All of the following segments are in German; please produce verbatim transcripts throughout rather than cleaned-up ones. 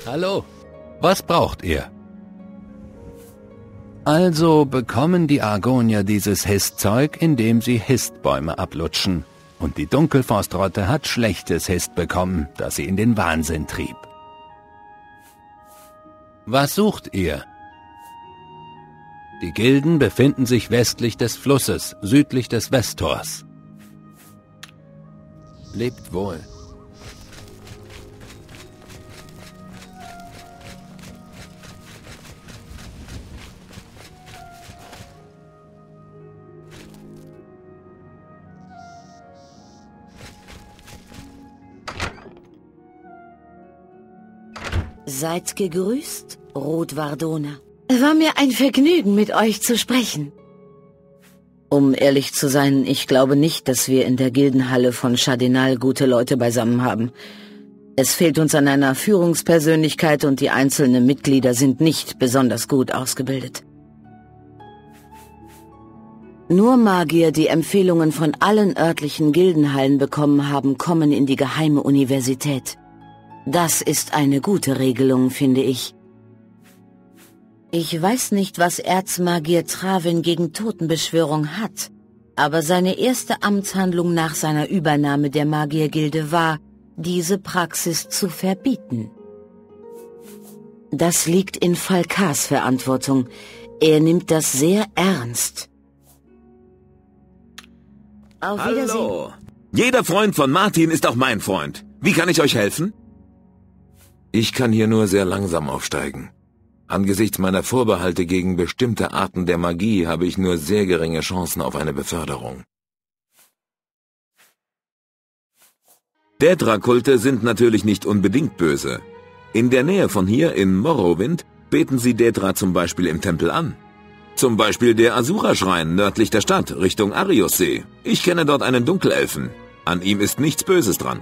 Hallo, was braucht ihr? Also bekommen die Argonier dieses Histzeug, indem sie Histbäume ablutschen. Und die Dunkelforstrotte hat schlechtes Hist bekommen, das sie in den Wahnsinn trieb. Was sucht ihr? Die Gilden befinden sich westlich des Flusses, südlich des Westtors. Lebt wohl. Seid gegrüßt, Rotwardona. War mir ein Vergnügen, mit euch zu sprechen. Um ehrlich zu sein, ich glaube nicht, dass wir in der Gildenhalle von Chardinal gute Leute beisammen haben. Es fehlt uns an einer Führungspersönlichkeit und die einzelnen Mitglieder sind nicht besonders gut ausgebildet. Nur Magier, die Empfehlungen von allen örtlichen Gildenhallen bekommen haben, kommen in die geheime Universität. Das ist eine gute Regelung, finde ich. Ich weiß nicht, was Erzmagier Travin gegen Totenbeschwörung hat, aber seine erste Amtshandlung nach seiner Übernahme der Magiergilde war, diese Praxis zu verbieten. Das liegt in Falkars Verantwortung. Er nimmt das sehr ernst. Auf Wiedersehen. Hallo! Jeder Freund von Martin ist auch mein Freund. Wie kann ich euch helfen? Ich kann hier nur sehr langsam aufsteigen. Angesichts meiner Vorbehalte gegen bestimmte Arten der Magie habe ich nur sehr geringe Chancen auf eine Beförderung. Daedra-Kulte sind natürlich nicht unbedingt böse. In der Nähe von hier, in Morrowind, beten sie Daedra zum Beispiel im Tempel an. Zum Beispiel der Asura-Schrein nördlich der Stadt, Richtung Ariussee. Ich kenne dort einen Dunkelelfen. An ihm ist nichts Böses dran.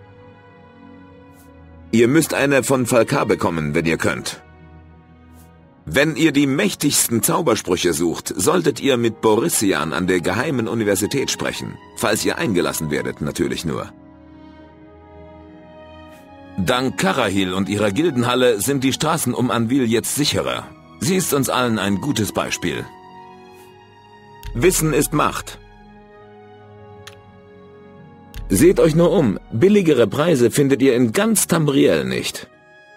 Ihr müsst eine von Falkar bekommen, wenn ihr könnt. Wenn ihr die mächtigsten Zaubersprüche sucht, solltet ihr mit Borissian an der geheimen Universität sprechen. Falls ihr eingelassen werdet, natürlich nur. Dank Karahil und ihrer Gildenhalle sind die Straßen um Anvil jetzt sicherer. Sie ist uns allen ein gutes Beispiel. Wissen ist Macht. Seht euch nur um, billigere Preise findet ihr in ganz Tamriel nicht.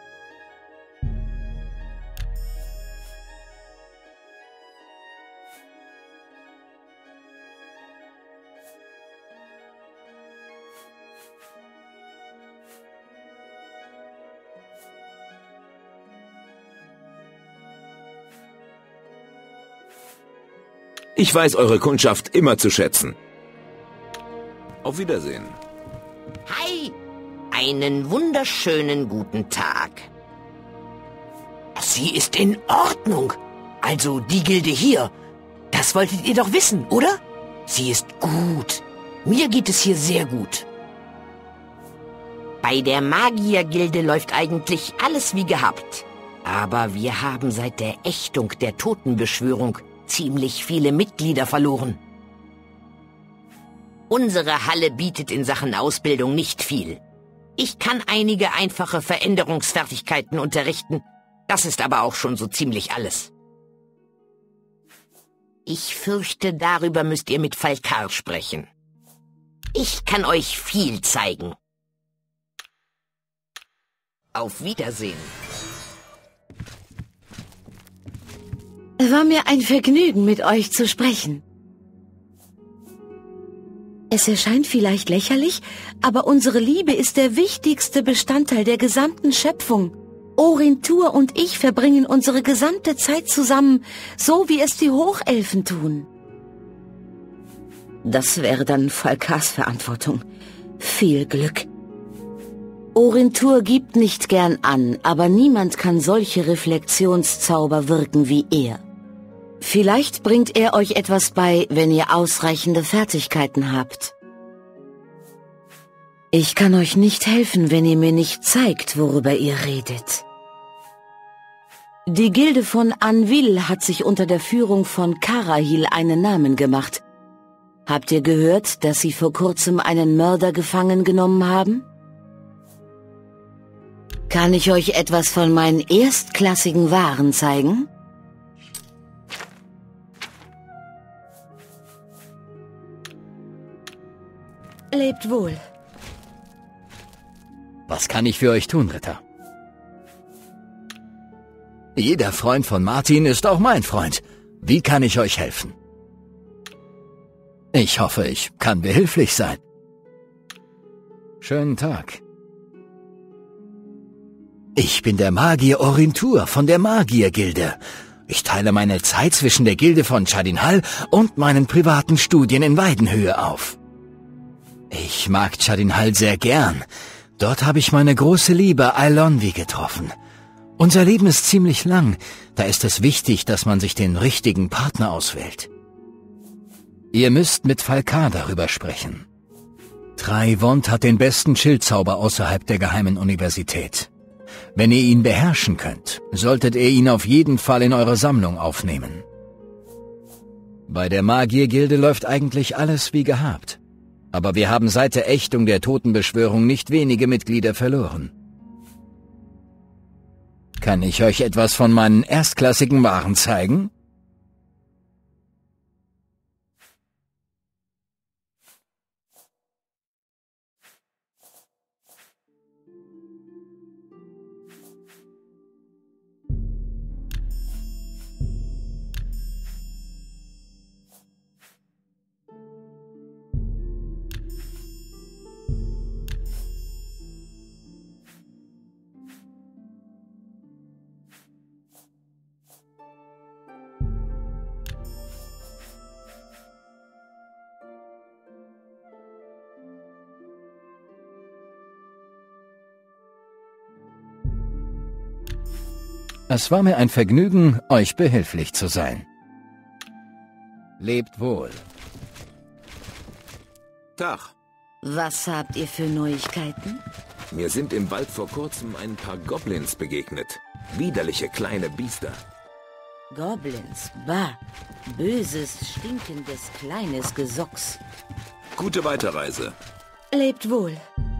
Ich weiß eure Kundschaft immer zu schätzen. Auf Wiedersehen. Hi! Einen wunderschönen guten Tag. Sie ist in Ordnung. Also die Gilde hier. Das wolltet ihr doch wissen, oder? Sie ist gut. Mir geht es hier sehr gut. Bei der Magiergilde läuft eigentlich alles wie gehabt. Aber wir haben seit der Ächtung der Totenbeschwörung ziemlich viele Mitglieder verloren. Unsere Halle bietet in Sachen Ausbildung nicht viel. Ich kann einige einfache Veränderungsfertigkeiten unterrichten. Das ist aber auch schon so ziemlich alles. Ich fürchte, darüber müsst ihr mit Falkar sprechen. Ich kann euch viel zeigen. Auf Wiedersehen. War mir ein Vergnügen, mit euch zu sprechen. Es erscheint vielleicht lächerlich, aber unsere Liebe ist der wichtigste Bestandteil der gesamten Schöpfung. Orintur und ich verbringen unsere gesamte Zeit zusammen, so wie es die Hochelfen tun. Das wäre dann Falkars Verantwortung. Viel Glück. Orintur gibt nicht gern an, aber niemand kann solche Reflexionszauber wirken wie er. Vielleicht bringt er euch etwas bei, wenn ihr ausreichende Fertigkeiten habt. Ich kann euch nicht helfen, wenn ihr mir nicht zeigt, worüber ihr redet. Die Gilde von Anvil hat sich unter der Führung von Karahil einen Namen gemacht. Habt ihr gehört, dass sie vor kurzem einen Mörder gefangen genommen haben? Kann ich euch etwas von meinen erstklassigen Waren zeigen? Lebt wohl. Was kann ich für euch tun, Ritter? Jeder Freund von Martin ist auch mein Freund. Wie kann ich euch helfen? Ich hoffe, ich kann behilflich sein. Schönen Tag. Ich bin der Magier Orintur von der Magiergilde. Ich teile meine Zeit zwischen der Gilde von Chadinhal und meinen privaten Studien in Weidenhöhe auf. Ich mag Chadinhal sehr gern. Dort habe ich meine große Liebe Eilonwy getroffen. Unser Leben ist ziemlich lang, da ist es wichtig, dass man sich den richtigen Partner auswählt. Ihr müsst mit Falkar darüber sprechen. Traivont hat den besten Schildzauber außerhalb der geheimen Universität. Wenn ihr ihn beherrschen könnt, solltet ihr ihn auf jeden Fall in eure Sammlung aufnehmen. Bei der Magiergilde läuft eigentlich alles wie gehabt. Aber wir haben seit der Ächtung der Totenbeschwörung nicht wenige Mitglieder verloren. Kann ich euch etwas von meinen erstklassigen Waren zeigen? Es war mir ein Vergnügen, euch behilflich zu sein. Lebt wohl. Tag. Was habt ihr für Neuigkeiten? Mir sind im Wald vor kurzem ein paar Goblins begegnet. Widerliche kleine Biester. Goblins, bah. Böses, stinkendes, kleines Gesocks. Gute Weiterreise. Lebt wohl.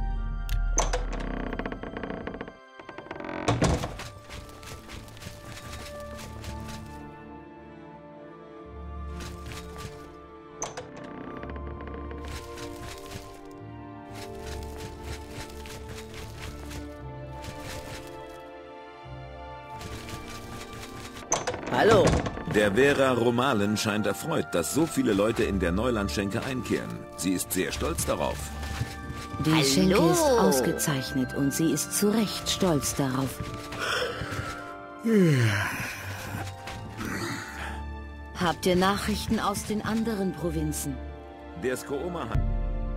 Hallo. Der Vera Romalen scheint erfreut, dass so viele Leute in der Neulandschenke einkehren. Sie ist sehr stolz darauf. Die Hallo. Schenke ist ausgezeichnet und sie ist zu Recht stolz darauf. Habt ihr Nachrichten aus den anderen Provinzen? Der Skooma hat...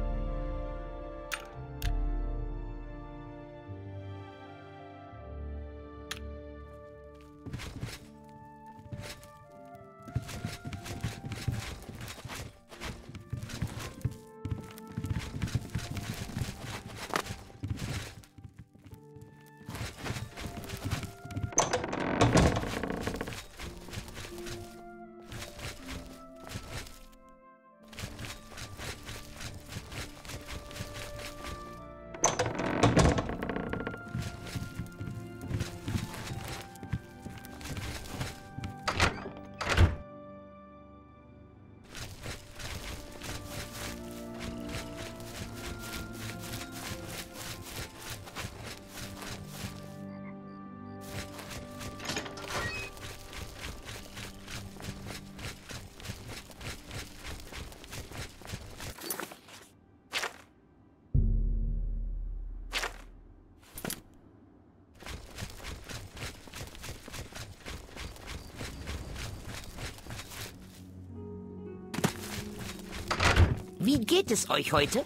Wie geht es euch heute?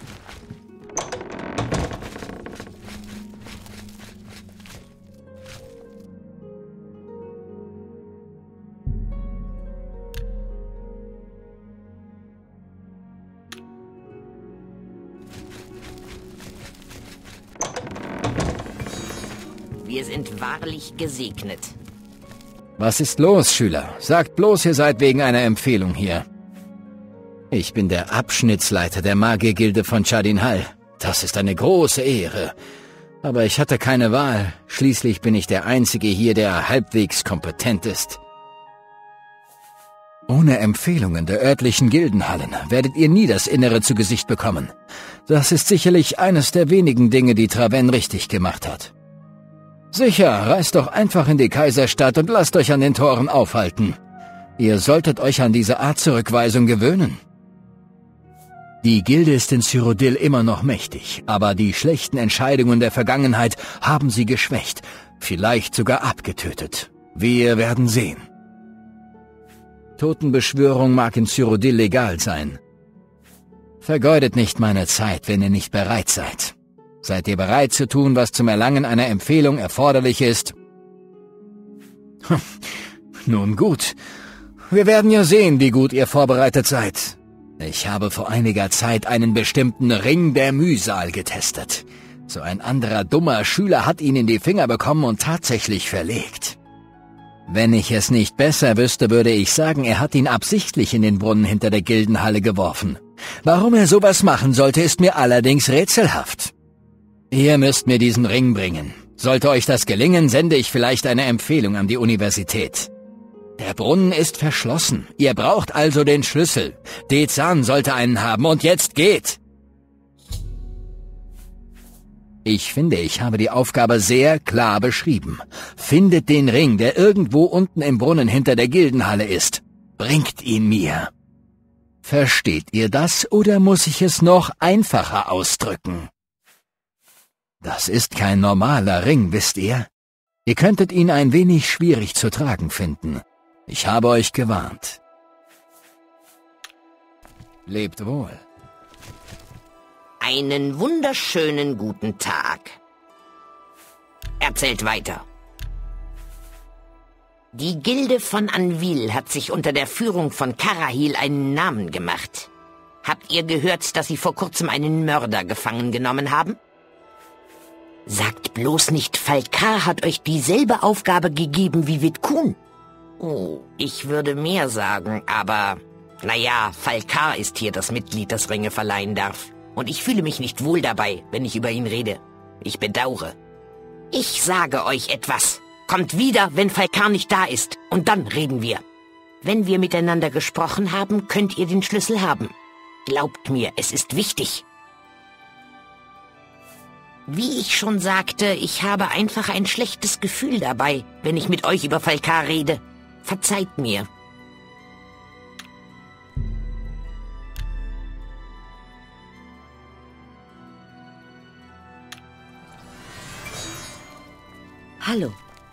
Wir sind wahrlich gesegnet. Was ist los, Schüler? Sagt bloß, ihr seid wegen einer Empfehlung hier. Ich bin der Abschnittsleiter der Magiergilde von Chadinhal. Das ist eine große Ehre. Aber ich hatte keine Wahl. Schließlich bin ich der Einzige hier, der halbwegs kompetent ist. Ohne Empfehlungen der örtlichen Gildenhallen werdet ihr nie das Innere zu Gesicht bekommen. Das ist sicherlich eines der wenigen Dinge, die Traven richtig gemacht hat. Sicher, reist doch einfach in die Kaiserstadt und lasst euch an den Toren aufhalten. Ihr solltet euch an diese Art Zurückweisung gewöhnen. Die Gilde ist in Cyrodiil immer noch mächtig, aber die schlechten Entscheidungen der Vergangenheit haben sie geschwächt, vielleicht sogar abgetötet. Wir werden sehen. Totenbeschwörung mag in Cyrodiil legal sein. Vergeudet nicht meine Zeit, wenn ihr nicht bereit seid. Seid ihr bereit zu tun, was zum Erlangen einer Empfehlung erforderlich ist? Hm, nun gut. Wir werden ja sehen, wie gut ihr vorbereitet seid. Ich habe vor einiger Zeit einen bestimmten Ring der Mühsal getestet. So ein anderer dummer Schüler hat ihn in die Finger bekommen und tatsächlich verlegt. Wenn ich es nicht besser wüsste, würde ich sagen, er hat ihn absichtlich in den Brunnen hinter der Gildenhalle geworfen. Warum er sowas machen sollte, ist mir allerdings rätselhaft. Ihr müsst mir diesen Ring bringen. Sollte euch das gelingen, sende ich vielleicht eine Empfehlung an die Universität. Der Brunnen ist verschlossen. Ihr braucht also den Schlüssel. Dezan sollte einen haben und jetzt geht! Ich finde, ich habe die Aufgabe sehr klar beschrieben. Findet den Ring, der irgendwo unten im Brunnen hinter der Gildenhalle ist. Bringt ihn mir. Versteht ihr das, oder muss ich es noch einfacher ausdrücken? Das ist kein normaler Ring, wisst ihr? Ihr könntet ihn ein wenig schwierig zu tragen finden. Ich habe euch gewarnt. Lebt wohl. Einen wunderschönen guten Tag. Erzählt weiter. Die Gilde von Anvil hat sich unter der Führung von Karahil einen Namen gemacht. Habt ihr gehört, dass sie vor kurzem einen Mörder gefangen genommen haben? Sagt bloß nicht, Falkar hat euch dieselbe Aufgabe gegeben wie Vidkun. Oh, ich würde mehr sagen, aber... Naja, Falkar ist hier das Mitglied, das Ringe verleihen darf. Und ich fühle mich nicht wohl dabei, wenn ich über ihn rede. Ich bedaure. Ich sage euch etwas. Kommt wieder, wenn Falkar nicht da ist. Und dann reden wir. Wenn wir miteinander gesprochen haben, könnt ihr den Schlüssel haben. Glaubt mir, es ist wichtig. Wie ich schon sagte, ich habe einfach ein schlechtes Gefühl dabei, wenn ich mit euch über Falkar rede. Verzeiht mir. Hallo.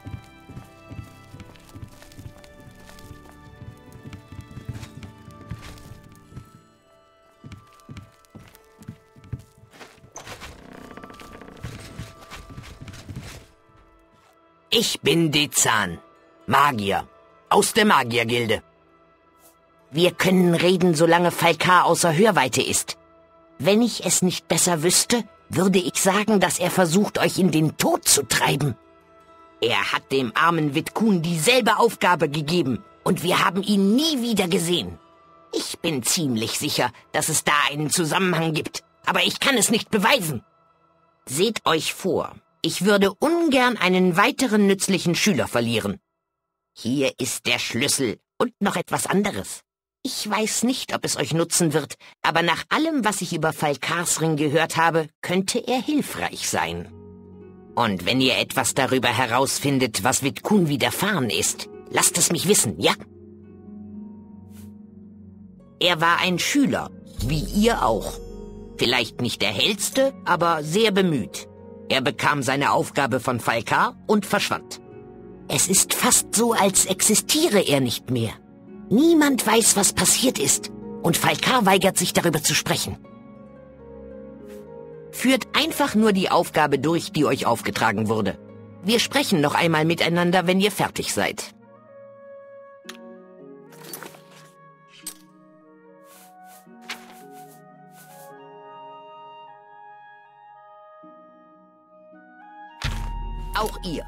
Ich bin Dezan, Magier, aus der Magiergilde. Wir können reden, solange Falkar außer Hörweite ist. Wenn ich es nicht besser wüsste, würde ich sagen, dass er versucht, euch in den Tod zu treiben. Er hat dem armen Vidkun dieselbe Aufgabe gegeben, und wir haben ihn nie wieder gesehen. Ich bin ziemlich sicher, dass es da einen Zusammenhang gibt, aber ich kann es nicht beweisen. Seht euch vor, ich würde ungern einen weiteren nützlichen Schüler verlieren. Hier ist der Schlüssel und noch etwas anderes. Ich weiß nicht, ob es euch nutzen wird, aber nach allem, was ich über Falkars Ring gehört habe, könnte er hilfreich sein. Und wenn ihr etwas darüber herausfindet, was Vidkun widerfahren ist, lasst es mich wissen, ja? Er war ein Schüler, wie ihr auch. Vielleicht nicht der hellste, aber sehr bemüht. Er bekam seine Aufgabe von Falkar und verschwand. Es ist fast so, als existiere er nicht mehr. Niemand weiß, was passiert ist, und Falkar weigert sich, darüber zu sprechen. Führt einfach nur die Aufgabe durch, die euch aufgetragen wurde. Wir sprechen noch einmal miteinander, wenn ihr fertig seid. Auch ihr.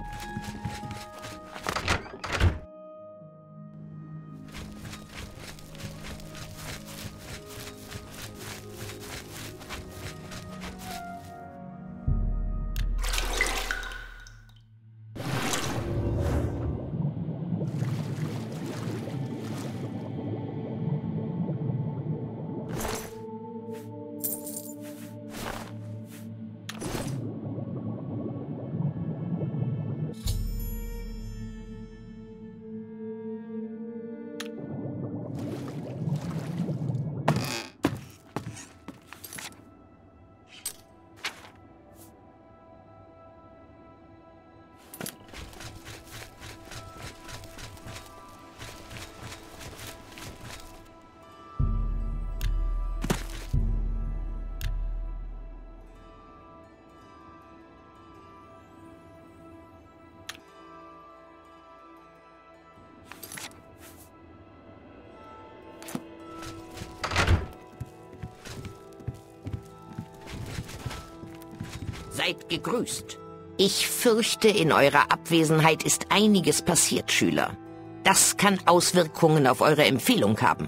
Seid gegrüßt. Ich fürchte, in eurer Abwesenheit ist einiges passiert, Schüler. Das kann Auswirkungen auf eure Empfehlung haben.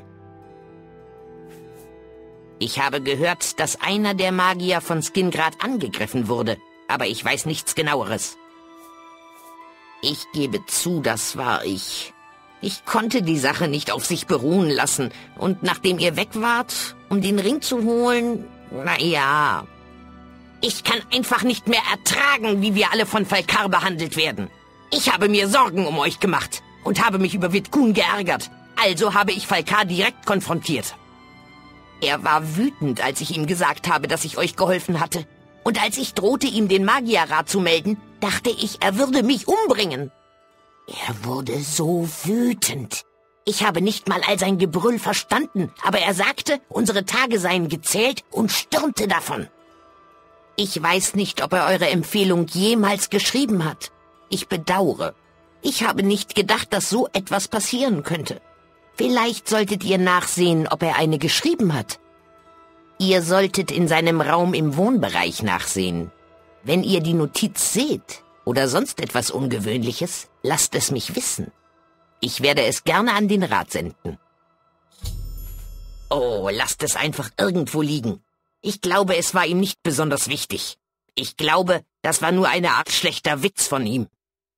Ich habe gehört, dass einer der Magier von Skingrad angegriffen wurde, aber ich weiß nichts Genaueres. Ich gebe zu, das war ich. Ich konnte die Sache nicht auf sich beruhen lassen, und nachdem ihr weg wart, um den Ring zu holen, na ja. Ich kann einfach nicht mehr ertragen, wie wir alle von Falkar behandelt werden. Ich habe mir Sorgen um euch gemacht und habe mich über Witkun geärgert, also habe ich Falkar direkt konfrontiert. Er war wütend, als ich ihm gesagt habe, dass ich euch geholfen hatte. Und als ich drohte, ihm den Magierrat zu melden, dachte ich, er würde mich umbringen. Er wurde so wütend. Ich habe nicht mal all sein Gebrüll verstanden, aber er sagte, unsere Tage seien gezählt und stürmte davon. Ich weiß nicht, ob er eure Empfehlung jemals geschrieben hat. Ich bedauere. Ich habe nicht gedacht, dass so etwas passieren könnte. Vielleicht solltet ihr nachsehen, ob er eine geschrieben hat. Ihr solltet in seinem Raum im Wohnbereich nachsehen. Wenn ihr die Notiz seht oder sonst etwas Ungewöhnliches, lasst es mich wissen. Ich werde es gerne an den Rat senden. Oh, lasst es einfach irgendwo liegen. Ich glaube, es war ihm nicht besonders wichtig. Ich glaube, das war nur eine Art schlechter Witz von ihm.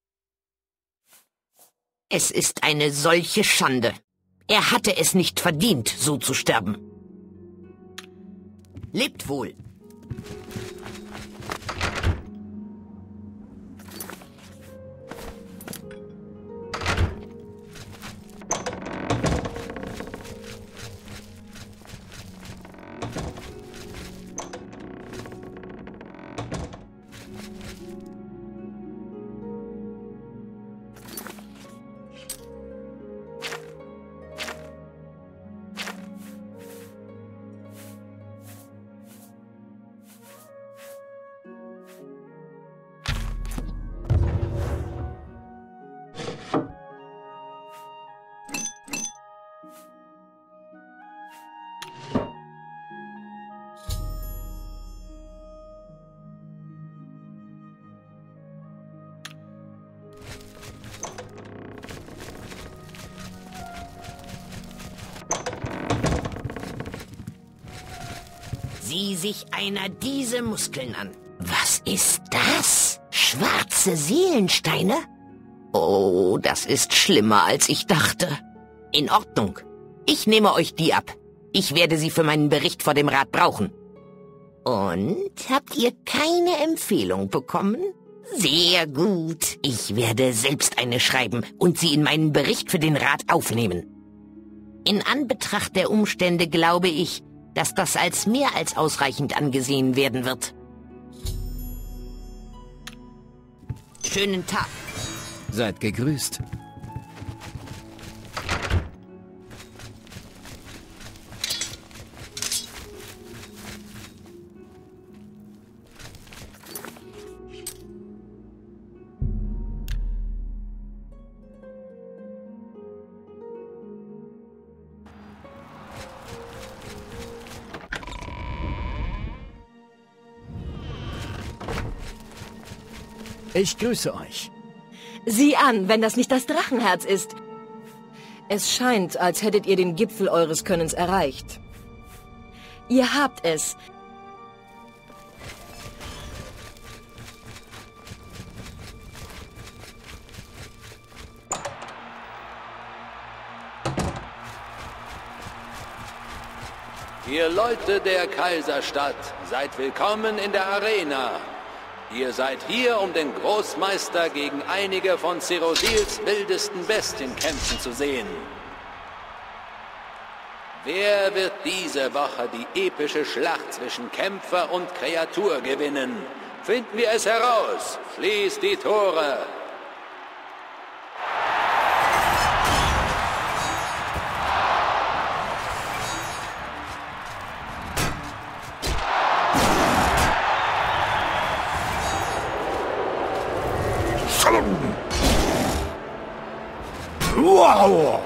Es ist eine solche Schande. Er hatte es nicht verdient, so zu sterben. Lebt wohl. Sieh sich einer diese Muskeln an. Was ist das? Schwarze Seelensteine? Oh, das ist schlimmer, als ich dachte. In Ordnung. Ich nehme euch die ab. Ich werde sie für meinen Bericht vor dem Rat brauchen. Und habt ihr keine Empfehlung bekommen? Sehr gut. Ich werde selbst eine schreiben und sie in meinen Bericht für den Rat aufnehmen. In Anbetracht der Umstände glaube ich, dass das als mehr als ausreichend angesehen werden wird. Schönen Tag. Seid gegrüßt. Ich grüße euch. Sieh an, wenn das nicht das Drachenherz ist. Es scheint, als hättet ihr den Gipfel eures Könnens erreicht. Ihr habt es. Ihr Leute der Kaiserstadt, seid willkommen in der Arena. Ihr seid hier, um den Großmeister gegen einige von Cyrodiils wildesten Bestien kämpfen zu sehen. Wer wird diese Woche die epische Schlacht zwischen Kämpfer und Kreatur gewinnen? Finden wir es heraus. Schließt die Tore. Wow!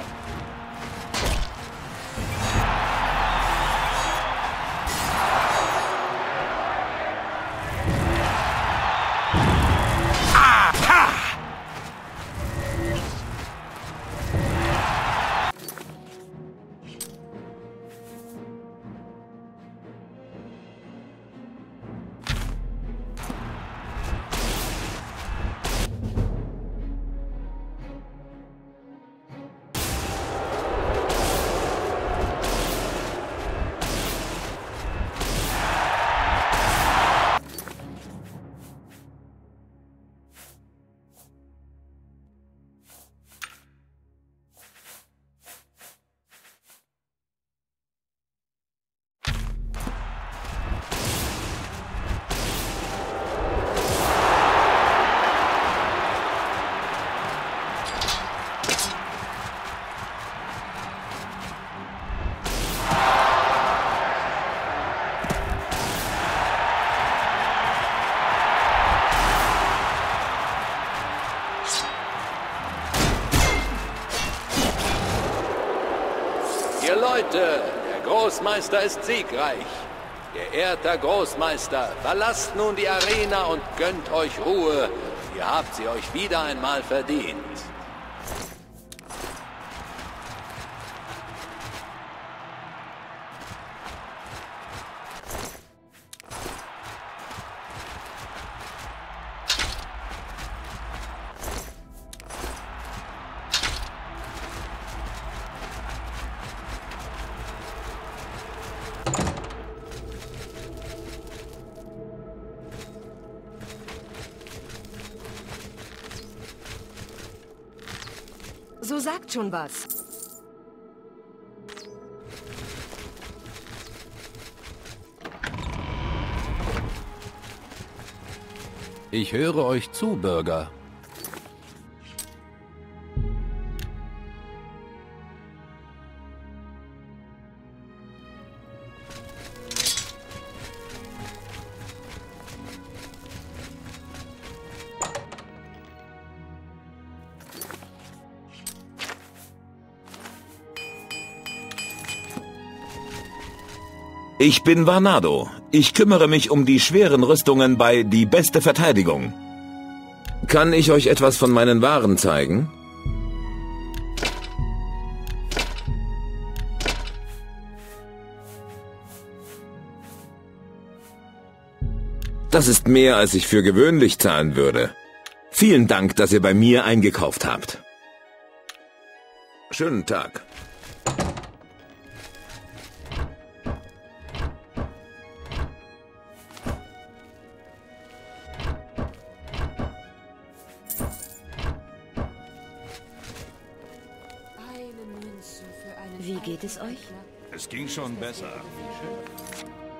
Großmeister ist siegreich. Geehrter Großmeister, verlasst nun die Arena und gönnt euch Ruhe. Ihr habt sie euch wieder einmal verdient. So sagt schon was. Ich höre euch zu, Bürger. Ich bin Varnado. Ich kümmere mich um die schweren Rüstungen bei Die beste Verteidigung. Kann ich euch etwas von meinen Waren zeigen? Das ist mehr, als ich für gewöhnlich zahlen würde. Vielen Dank, dass ihr bei mir eingekauft habt. Schönen Tag. Wie geht es euch? Es ging schon besser.